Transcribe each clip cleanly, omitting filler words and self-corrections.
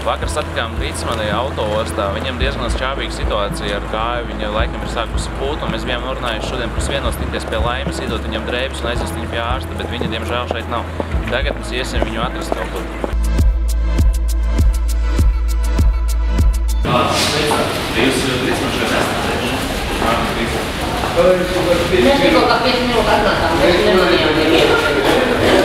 Vakar satikām Rītsmani autoostā. Viņam diezgan šķābīga situācija ar kāju. Viņa laikam ir sākusi pūt, un mēs bijām norunājuši šodien pus vienos tikties pie Laimes, iedot viņam drēbes un aizvest viņu pie ārsta, bet viņa, diemžēl, šeit nav. Tagad mēs iesim viņu atrast kaut kur. Jūs Rītsmani šeit esat? Mēs tikko kā 5 minūtes atnācām, mēs nemanījām nevienu.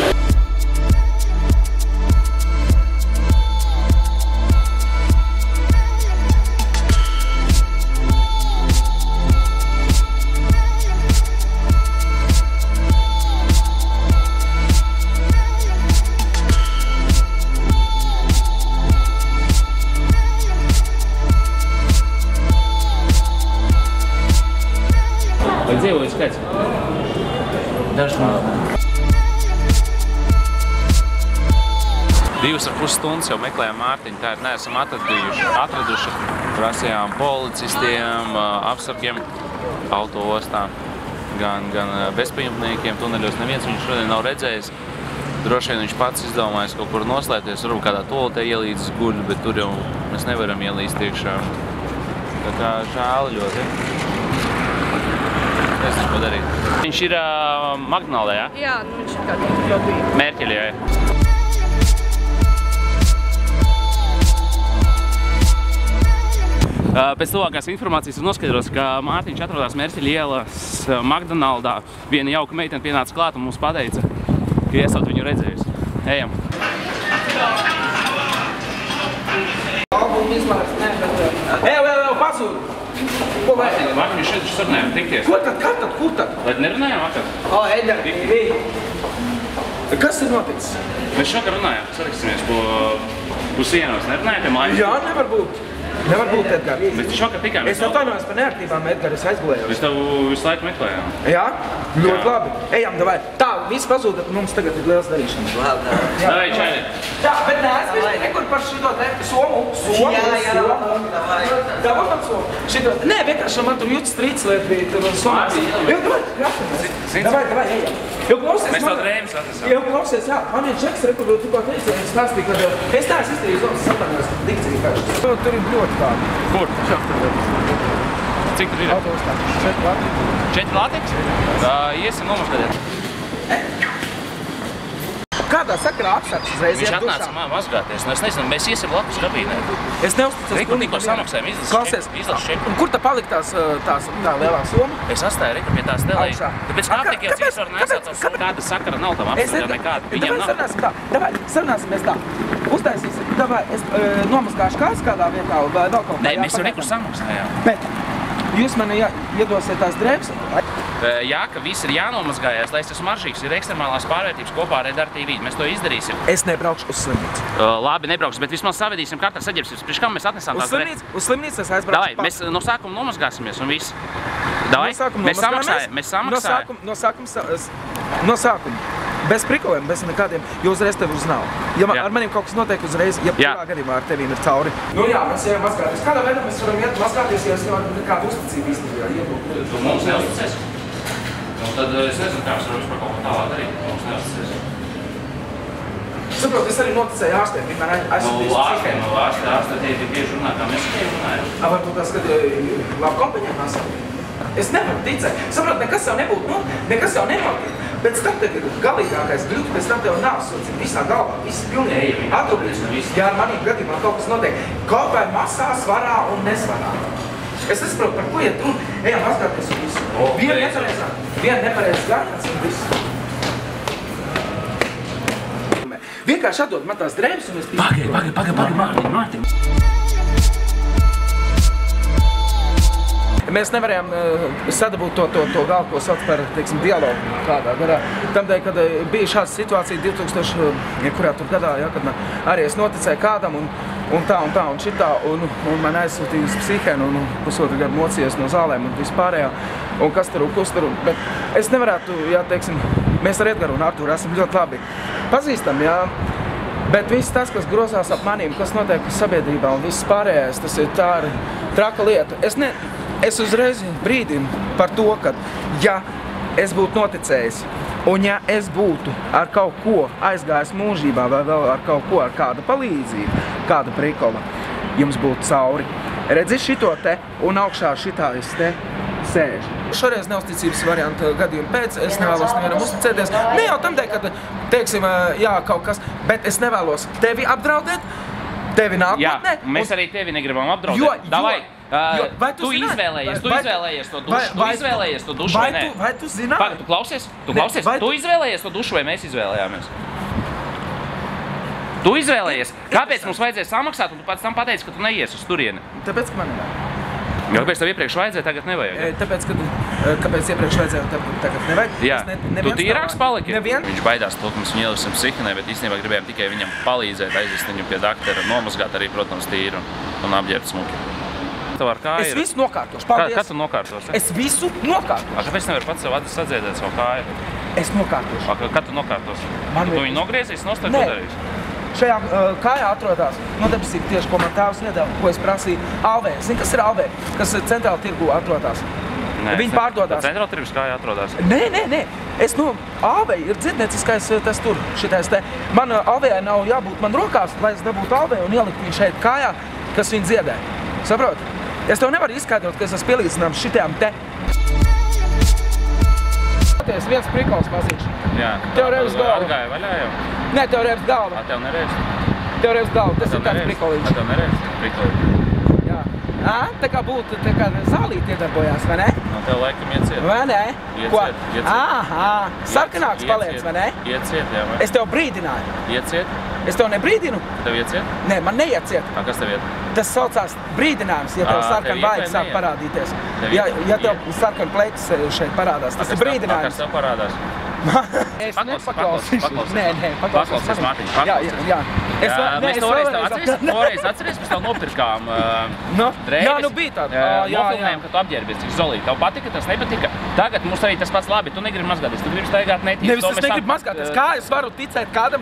Vai dzīvojas kāds? Dažs minūtes. 2,5 stundas jau meklējām Mārtiņu, tā ir neesam atraduši. Prasījām policistiem, apsargiem, autoostā, gan bezpajumtniekiem, tuneļos. Neviens viņš šodien nav redzējis. Droši vien viņš pats izdomājis kaut kur noslēpties, varbūt kādā toaletē ielīdzis guļ, bet tur jau mēs nevaram ielīst iekšā. Tā kā žēl ļoti. Es nezinu, ko darīt. Viņš ir Magdonaldē, jā? Jā, nu viņš ir kā jau bija. Mērķeļā, jā. Pēc tuvākās informācijas ir noskaidrots, ka Mārtiņš atrodas Mērķeļa ielas Magdonaldā. Viena jauka meitene pienāca klāt un mums pateica, ka esat viņu redzējusi. Ejam. Albumu izlaists, nē, bet... Ev, pazūd! Ko vajag? Vakar viņš šeit sarunājām tikties. Ko tad? Kur tad? Vai nerunājām vakar? Eļa, kas ir noticis? Mēs šokar runājām, sarakstīsimies pus ienos. Nerunājām pie mājas? Jā, nevar būt. Nevar būt, Edgar. Mēs šokar tikāmies. Es atvainojos par neērtībām, Edgar, es aizgulējos. Mēs tev visu laiku meklējām. Jā? Ļoti labi. Ejam, davai. Tā, viss pazūda, mums tagad ir liels darīšanas. Labi. Davai, čaļi. Jā, bet neaizmirst nekur par šito somu. Jā, Davai tam somu. Šito, nē, vienkārši man tur jūtas trīcliet bija tur somās. Jā, davai, ejam. Mēs tev drēbes atnesām. Jā, klausies, jā. Man viens čeks, kur tikko teica, viņš stāstīja, ka es neesmu izdarījis zonas satarnās dikcija kāds. Tur ir ļoti tādi. Kur? Cik tur ir? Autostā. 4 latiņas. 4 latiņas? Iesim nomazgādēt. Kādā sakarā apsargs uzreiz Viņš iet atnāca dušā? mazgāties. Es nezinu, mēs iesim Latvijas kabīnē. Es neuzticos. Reku tikko samaksājam, izlasu čeku. Un kur tā palika tā lielā soma? Es atstāju reku pie tās telēji. Augšā. Tāpēc kāptīkies vispār nesāt kāda sakara nav tam apsargā nekāda. Viņam nav. Sarunāsim tā. Davai, sarunāsimies tā. Uztaisīsim. Davai, es nomazgāšu kāds kādā vietā vai vēl kaut kā. Nē, mēs jau reku samaksājām. Bet jūs mani iedosiet tās drēbes? Jā, ka viss ir jānomazgājās, lai es esmu maršīgs, ir ekstremālās pārvērtības kopā ar Edar TV. Mēs to izdarīsim. Es nebraukšu uz slimnīcu. Labi, nebraukšu, bet vismaz savedīsim kārtā saģērbsies. Priekš kā mēs atnesām tās drēbes? Uz slimnīcu es aizbraukšu. Davai, mēs no sākuma nomazgāsimies un viss. Davai, mēs samaksājam. No sākuma. Bez prikoliem, bez nekādiem, jo uzreiz tev uznāv. Ja ar maniem kaut kas notiek uzreiz, ja kurā gadījumā ar tevīm ir cauri. Nu jā, mēs ejam mazgāties. Kādā veidā mēs varam iet mazgāties, ja es nevaru nekādu uzticību īstenībā iegūt? Tu mums neuzticies? Nu tad es nezinu, kā mēs varam vispār kaut ko tālāk darīt. Mums neuzticies. Saprot, es arī noticēju ārstiem. Vienmēr esmu ārstē tie tieši runā, kā mēs tikai runājam. Varbūt tās, kad labi kompāņiem nesam. Es nevaru ticēt. Saprot, nekas jau nebūtu, nekas jau nenotiek. Pēc tam tev ir galīgākais gļuks, pēc tam tev nav sots visā galvā, viss pilnīgi atrūpīs. Ja ar maniem gadījumā kaut kas notiek, kaut vai masā, svarā un nesvarā. Es nesaprotu, par ko iet runa. Ejam mazgāties un visu. Viena nepareizs gājiens un visu. Vienkārši atdod man tās drēbes un es... Pagaid, Mārtiņ. Mēs nevarējām sadabūt to galvu, ko sauc par, teiksim, dialogu kādā garā. Tamdēļ, kad bija šāda situācija 2000, kurā tur gadā, ja, kad man arī es noticēju kādam un tā un šitā, un man aizsūtīja uz psihēnu un pusotru gadu mocījies no zālēm un vispārējā, un kas tur un kus tur. Bet es nevarētu, jā, teiksim, mēs ar Edgaru un Arturu esam ļoti labi pazīstam, jā. Bet viss tas, kas grozās ap manīm, kas notiek sabiedrībā un viss pārējais, tas ir tā traka lieta. Es uzreiz brīdinu par to, ka ja es būtu noticējis. Un ja es būtu ar kaut ko aizgājis mūžībā vai vēl ar kaut ko, ar kādu palīdzību, kādu prikola, jums būtu cauri. Redzi šito te un augšā šitājas te sēž. Šoreiz neusticības varianta gadījuma pēc, es nevēlos nevienam uzticēties. Ne jau tam dēļ, kad, teiksim, jā, kaut kas, bet es nevēlos tevi apdraudēt, tevi nākotnē. Jā, mēs arī tevi negribam apdraudēt. Davai, tu izvēlējies to dušu vai nē? Vai tu zināji? Pagad, tu klausies? Tu izvēlējies to dušu vai mēs izvēlējāmies? Tu izvēlējies. Kāpēc mums vajadzēja samaksāt un tu pats tam pateici, ka tu neies uz turieni? Tāpēc, ka man nevajag. Kāpēc tev iepriekš vajadzēja, tagad nevajag? Tāpēc, kāpēc iepriekš vajadzēja, tagad nevajag? Jā, tu tīrāks paliki? Nevien? Viņš baidās to, ka mēs viņu ieliksim psihinē, bet īstenībā gribējām tikai viņam palīdzēt, aizvest viņu pie daktara, nomazgāt arī, protams, tīru un apģērbt smuki. Tev ar kāju Es ir? visu nokārtošu, paldies. Kā tu nokārtos? Es visu nokārtošu. Kāpēc nevar pats sev sadziedēt savu kāju? Es nokārtošu. Kā tu nokārtos? Man Tu ir- viņu nogriezīs, nostāj, Nē. ko darīs? Šajā kājā atrodās, debesīgi tieši, ko man tēvs iedeva, ko es prasīju, ALV. Zini, kas ir ALV? Kas centrāla tirgu atrodās. Viņi pārdodās. Centrāla tirgus kāja atrodās. Nē. Es ALV ir dzirdnieciskais tas tur, šitais te. Man ALV nav jābūt man rokās, lai es dabūtu ALV un ielikt viņu šeit kājā, kas viņu dziedē. Saprot? Es tev nevaru izskaidrot, ka es esmu pielīdzināms šitām te. Viens prikols mazīgs. Jā. Tev reibs galva. Atgāja vaļā jau? Nē, tev reibs galva. Tev nereiz? Tev reibs galva. Tas ir tāds prikolīgs. Tev nereiz? Prikolīgs. Jā. Tā kā būtu tā kā zālīti iedarbojās, vai ne? No tev laikam ieciet. Vai ne? Ieciet. Aha, sarkanāks paliec, vai ne? Ieciet, jā. Es tev brīdināju. Ieciet? Es tev nebrīdinu? Tev ieciet? Nē, man neieciet. Kas tev iet? Tas saucās brīdinājums, ja tev sarkan tev iet vaigs vai sāk neiet? parādīties. Tev Ja tev sarkan pleķis šeit parādās, tas ir Kas brīdinājums. tev parādās? Es Paklausies. Nē, Paklausies, Mārtiņ, paklausies. Jā. Mēs toreiz atceries, mēs tev nopirkām drēbes. Jā, nu bija tāda. Nofilmējām, ka tu apģērbies, cik zolīgi. Tev patika, tas nepatika. Tagad mums arī tas pats labi, tu negribi mazgāties, tu gribi staigāt netīši. Nevis es negribu mazgāties, kā es varu ticēt kādam?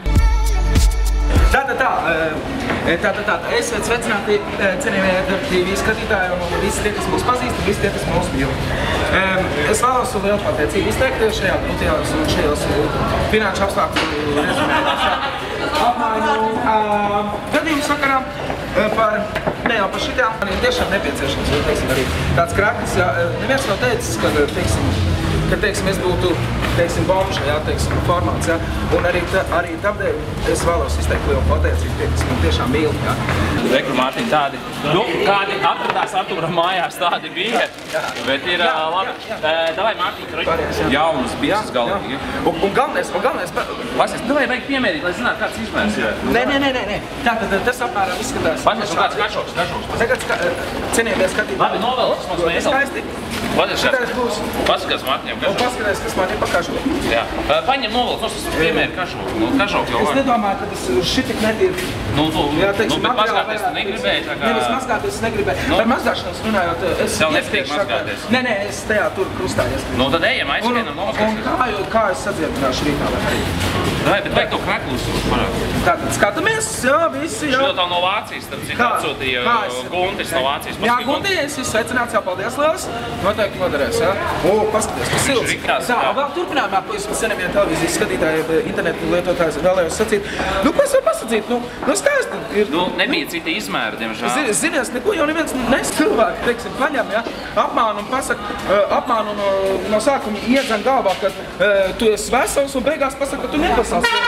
Tā, esiet sveicināti, cienījamie TV skatītāji un visi tie, kas mūs pazīst un visi tie, kas mūs mīl. Es vēlos lielu pateicību izteikt šajā grūtajās un šajos finanšu apstākļu apmaiņu gadījumu sakarā par šitām. Man ir tiešām nepieciešams, teiksim, arī tāds kraklis, neviens nav teicis, ka, teiksim, es būtu, bombuša, jā, teiksim, formāts, jā. Un arī tādēļ es vēlos izteikt lielu pateicību tie, kas man tiešām mīl, jā. Reku, Mārtiņ, tādi, kādi atradās Artūra mājās, tādi bija, bet ir labi. Davai, Mārtiņ, jaunas bises galīgi. Un galvenais, Pasies, davai vajag piemērīt, lai zinātu, kāds izmērs ir. Nē. Tātad tas apmēram izskatās. Pasies, un kāds kašoks. Tagad cienījamie skatītāji. Labi, novēl, kas mums mēsel. Skaisti. Pasies, paskatās Mārtiņam kašoks. Paskatās, kas man ir pa kašoku. Jā. Paņem novēl, tas piemēri kašoku. Kašoks jau Es var. nedomāju, ka tas šitik netīri. Bet mazgāties tu negribēji, tā kā... Nevis mazgāties es negribēju. Par mazgāšanos runājot, es... Tev nepatīk mazgāties? Nē, es tajā tur krustājos. Tad ejam, aizskrien un nomazgāsies. Un kā es sadzirdināšu rītā vai rīt? Vai, bet vajag to kreklis parādu. Tātad skatāmies, jā, visi, jā. Šito tā no Vācijas, tad cik atsūtīja Guntis no Vācijas. Jā, Gunti, es esmu sveicināts, jā, paldies liels. Noteikti noderēs, jā. Paskaties, kas silts. Tā, vēl turpinājumā, ko es cienījamie televīzijas skatītāji, internetu lietotājs vēlējos sacīt. Ko es varu pasacīt? Skaisti ir. Nebija cita izmēra, diemžēl. Zinies, neko jau neviens cilvēki, teiksim, paņem, jā, apmānu un pasaka, apmānu no sākuma iedzen galvā, ka tu esi vesels un beigās pasaka, ka tu nevesels.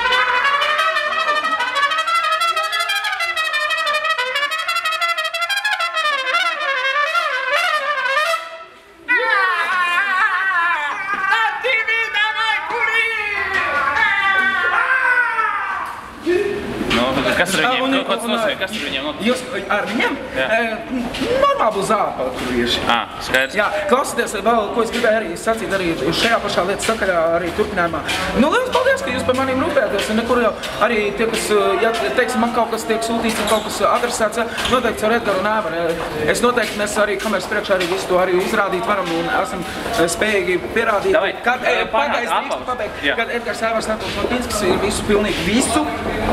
Kas ar viņiem? Ko tas nozīmē? Kas ar viņiem notiek? Jūs ar viņiem? Normāli zāpa kurieši. Skaidrs. Jā, klausieties, vēl, ko es gribēju arī sacīt arī šajā pašā lietas sakarā, arī turpinājumā. Liels paldies, ka jūs par maniem rūpēties, un nekur jau arī tie, kas, ja, teiksim, man kaut kas tiek sūtīts un kaut kas adresēts, noteikti ar Edgaru un Ēvaru. Es noteikti mēs arī kameras priekšā arī visu to arī izrādīt varam un esam spējīgi pierādīt. Kad Edgars Ēvars Natūrs Martīnskis ir visu, pilnīgi visu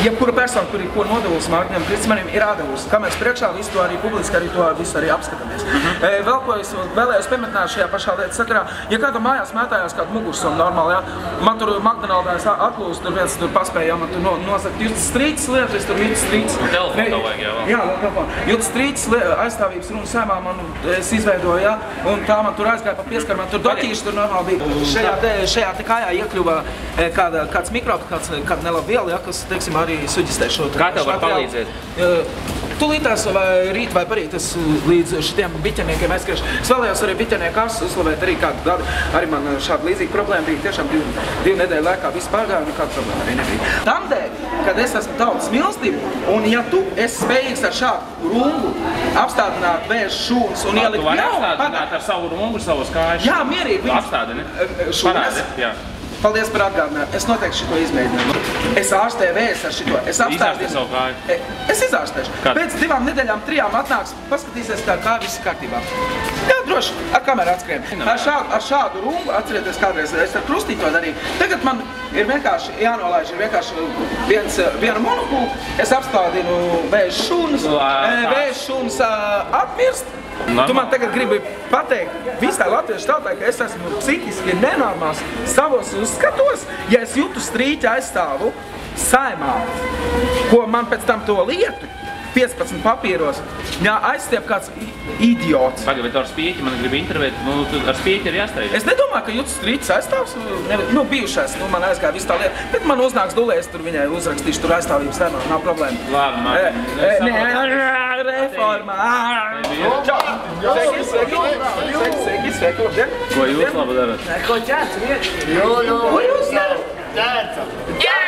jebkura persona, kur nodevusi Mārtiņam Kristimanim, ir atdevusi. Kā mēs priekšā visu to arī publiski arī to visu arī apskatāmies. Vēl ko es vēlējos piemetināt šajā pašā lietas sakarā, ja kādam mājās mētājās kādu mugursoma normāli, ja, man tur McDonald's atlūst, tur viens tur paspēja, man tur nosakt, jūs strīds lietu, es tur vidu strīds. Un telefonu tev vajag, jā, vēl. Jā, vēl telefonu. Jūs strīds aizstāvības runas sēmā man es izveidoju, jā, un tā man tur aizgāja pa pieskar, man tur doķīši tur normāli bija. Šajā te kājā iekļuva kāds mikrofons, kāda nelaba viela, ja, kas, teiksim, arī suģistē šo. Kā tev var palīdzēt? Tūlītās vai rīt vai parīt es līdz šitiem biķeniekiem aizskriešu. Es vēlējos arī biķenieku asu uzslavēt arī kādu gadu. Arī man šāda līdzīga problēma bija. Tiešām divu nedēļu laikā viss pārgāja, nekāda problēma arī nebija. Tamdēļ, kad es esmu tautas mīlestība, un ja tu esi spējīgs ar šādu rungu apstādināt vēžu šūnas un ielikt... Tu vari apstādināt ar savu rungu, savus kājušus? Jā, mierīgi. Apstādini? Šūnas? Jā. Paldies par atgādinājumu. Es noteikti šito izmēģināju. Es ārstēju vēs ar šito. Izārstē savu kāju? Es izārstēšu. Pēc 2 nedēļām, 3 atnāks, paskatīsies, kā viss kārtībā. Jā, droši, ar kameru atskrien. Ar šādu rungu, atcerieties kādreiz, es ar krustīti to darīju. Tagad man ir vienkārši jānolaiž, ir vienkārši viena monokula. Es apstādinu vēžu šūnas, vēžu šūnas atmirst. Tu man tagad gribi pateikt visai latviešu tautai, ka es esmu psihiski nenormāls savos uzskatos, ja es jūtu strīķi aizstāvu saimā, ko man pēc tam to lietu 15 papīros, jā, aizstiep kāds idiots. Pagaid, bet ar spieķi man grib intervēt, ar spieķi ir jāsteidz. Es nedomāju, ka jūtas strīķis aizstāvs, bijušais, man aizgāja viss tā lieta, bet man uznāks dulēs, tur viņai uzrakstīšu tur aizstāvības tēmā, nav problēma. Labi, Mārtiņ. Reformā. Sveiki, labdien. Ko jūs labi darat? Ko ķērts, vieti? Ko jūs darat? Ķērts.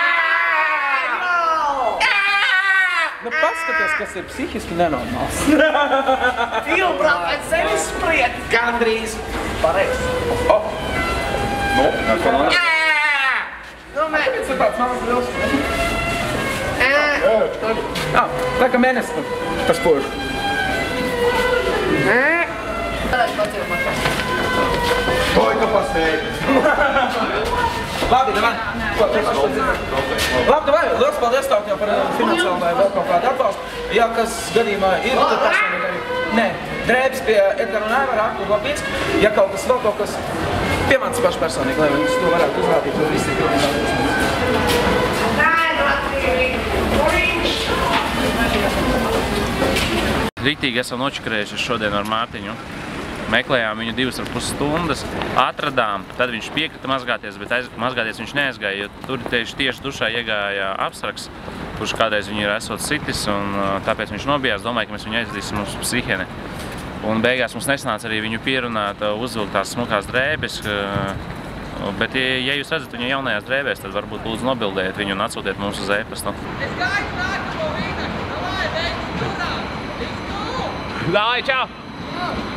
Nu, paskaties, kas ir psihiski nenormāls. Ilbrāk, pēc sevi spriet. Gandrīz. Pareiz. Nu, ko man? Kāpēc ir tāds mazs liels? Tā kā mēnesis tas požu. Oi, ka pasēji. Labi, davai. Labi, davai. Liels paldies tev par finansiālu vai vēl kaut kādu atbalstu. Jā, kas gadījumā ir, tad personīgi arī. Nē, drēbes pie Edgara un Aivara, Artur Lapinski. Ja kaut kas vēl kaut kas pie manis paši personīgi, lai viņus to varētu uzrādīt, to visi pilnībā. Rītīgi esam nočakarējušies šodien ar Mārtiņu. Meklējām viņu 2,5 stundas, atradām, tad viņš piekrita mazgāties, bet mazgāties viņš neaizgāja, jo tur tieši dušā iegāja apsargs, kurš kādreiz viņu ir esot sitis, un tāpēc viņš nobijās, domāju, ka mēs viņu aizdīsim uz psihēni. Un beigās mums nesanāca arī viņu pierunāt, uzvilkt tās smukās drēbes, bet ja jūs redzat viņu jaunajās drēbēs, tad varbūt lūdzu nobildējiet viņu un atsūtiet mums uz e-pastu. Es gaidu nākamo vīnašu, davai, veids turā! Viss tu! Davai, čau!